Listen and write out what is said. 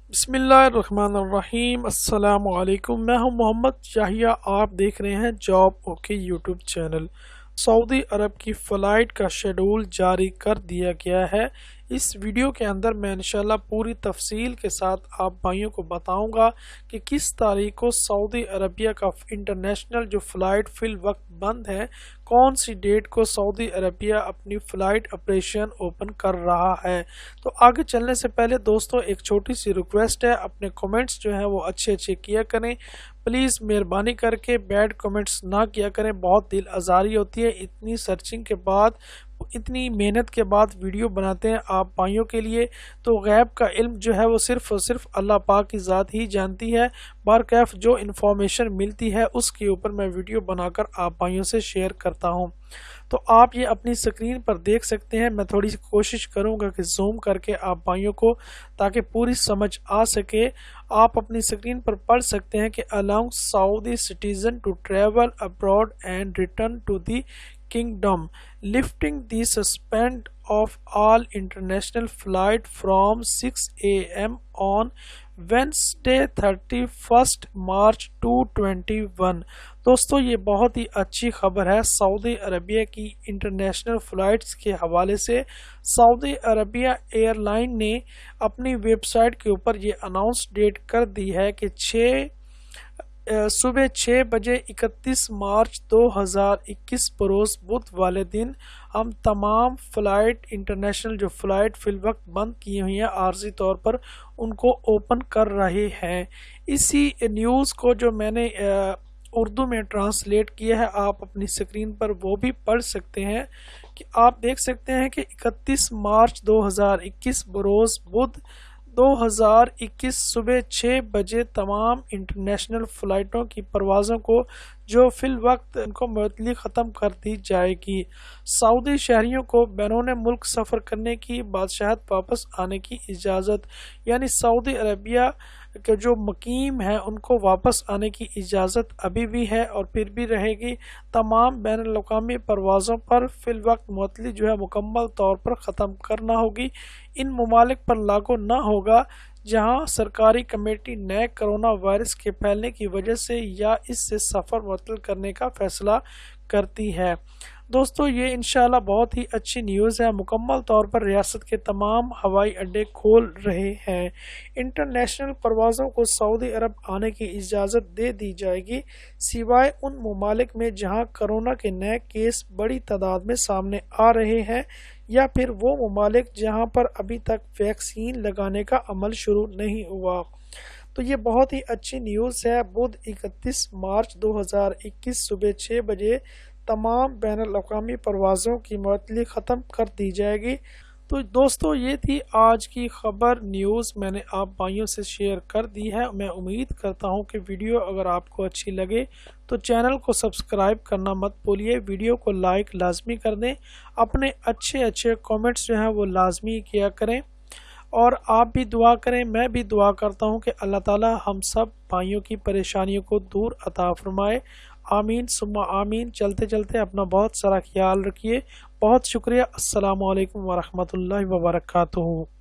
بسم اللہ الرحمن الرحیم۔ السلام علیکم، میں ہوں محمد یحییٰ، آپ دیکھ رہے ہیں job okay YouTube channel. Saudi Arabia کی فلائٹ کا شیڈول جاری کر دیا گیا ہے۔ اس ویڈیو کے اندر میں انشاءاللہ پوری تفصیل کے ساتھ آپ بھائیوں کو بتاؤں گا کہ کس تاریخ کو سعودی عربیہ کا انٹرنیشنل جو فلائٹ فی الوقت بند ہے، کون سی ڈیٹ کو سعودی عربیہ اپنی فلائٹ آپریشن اوپن کر رہا ہے۔ تو آگے چلنے سے پہلے دوستو ایک چھوٹی سی ریکویسٹ ہے، اپنے کمنٹس جو ہیں وہ اچھے کیا کریں پلیز، مہربانی کر کے بیڈ کمنٹس نہ کیا کریں، بہت دل آزاری ہوتی ہے۔ اتنی سرچنگ کے بعد، اتنی محنت کے بعد ویڈیو بناتے ہیں آپ بھائیوں کے لیے، تو غیب کا علم جو ہے وہ صرف اور صرف اللہ پاک کی ذات ہی جانتی ہے۔ بارکیف جو انفارمیشن ملتی ہے اس کے اوپر میں ویڈیو بنا کر آپ بھائیوں سے شیئر کرتا ہوں۔ تو آپ یہ اپنی سکرین پر دیکھ سکتے ہیں، میں تھوڑی سی کوشش کروں گا کہ زوم کر کے آپ بھائیوں کو تاکہ پوری سمجھ آ سکے۔ آپ اپنی سکرین پر پڑھ سکتے ہیں کہ allowing Saudi citizen to travel abroad and return to the kingdom, lifting the suspend of all international flight from 6 a.m. on Wednesday 31st March 2021۔ دوستو یہ بہت ہی اچھی خبر ہے سعودی عربیہ کی انٹرنیشنل فلائٹس کے حوالے سے۔ سعودی عربیہ ایئر لائن نے اپنی ویب سائٹ کے اوپر یہ اناؤنس ڈیٹ کر دی ہے کہ صبح 6 بجے 31 مارچ 2021 بروز بدھ والے دن ہم تمام فلائٹ انٹرنیشنل جو فلائٹ فی الوقت بند کی ہوئی ہیں عارضی طور پر ان کو اوپن کر رہے ہیں۔ اسی نیوز کو جو میں نے اردو میں ٹرانسلیٹ کیا ہے آپ اپنی سکرین پر وہ بھی پڑھ سکتے ہیں کہ آپ دیکھ سکتے ہیں کہ 31 مارچ 2021 بروز بدھ 2021 صبح 6 بجے تمام انٹرنیشنل فلائٹوں کی پروازوں کو جو فی الوقت ان کو معطلی ختم کر دی جائے گی۔ سعودی شہریوں کو بیرون ملک سفر کرنے کی بادشاہت واپس آنے کی اجازت، یعنی سعودی عربیہ کے جو مقیم ہیں ان کو واپس آنے کی اجازت ابھی بھی ہے اور پھر بھی رہے گی۔ تمام بین الاقوامی پروازوں پر فی الوقت معطلی جو ہے مکمل طور پر ختم کرنا ہوگی۔ ان ممالک پر لاگو نہ ہوگا جہاں سرکاری کمیٹی نئے کرونا وائرس کے پھیلنے کی وجہ سے یا اس سے سفر معطل کرنے کا فیصلہ کرتی ہے۔ دوستو یہ انشاءاللہ بہت ہی اچھی نیوز ہے، مکمل طور پر ریاست کے تمام ہوائی اڈے کھول رہے ہیں۔ انٹرنیشنل پروازوں کو سعودی عرب آنے کی اجازت دے دی جائے گی سوائے ان ممالک میں جہاں کرونا کے نئے کیس بڑی تعداد میں سامنے آ رہے ہیں یا پھر وہ ممالک جہاں پر ابھی تک ویکسین لگانے کا عمل شروع نہیں ہوا۔ تو یہ بہت ہی اچھی نیوز ہے۔ بدھ 31 مارچ 2021 صبح 6 بجے تمام بین الاقوامی پروازوں کی معطلی ختم کر دی جائے گی۔ تو دوستو یہ تھی آج کی خبر نیوز، میں نے آپ بھائیوں سے شیئر کر دی ہے۔ میں امید کرتا ہوں کہ ویڈیو اگر آپ کو اچھی لگے تو چینل کو سبسکرائب کرنا مت بھولیے، ویڈیو کو لائک لازمی کر دیں، اپنے اچھے کامنٹس جو ہیں وہ لازمی کیا کریں اور آپ بھی دعا کریں، میں بھی دعا کرتا ہوں کہ اللہ تعالی ہم سب بھائیوں کی پریشانیوں کو دور عطا فرمائے۔ آمین ثم آمین۔ چلتے اپنا بہت سارا خیال رکھیے، بہت شکریہ۔ السلام علیکم ورحمۃ اللہ وبرکاتہ۔